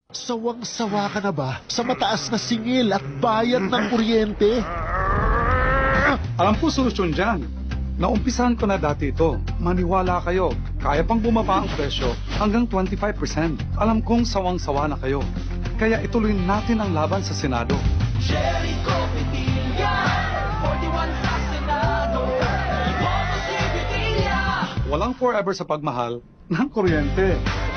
Sawang-sawa ka na ba sa mataas na singil at bayad ng kuryente? Alam ko solusyon dyan. Naumpisahan ko na dati ito. Maniwala kayo, kaya pang bumaba ang presyo hanggang 25%. Alam kong sawang-sawa na kayo. Kaya ituloy natin ang laban sa Senado. Jericho Petilla, 41 sa Senado. Iboto si Petilla. Walang forever sa pagmahal ng kuryente.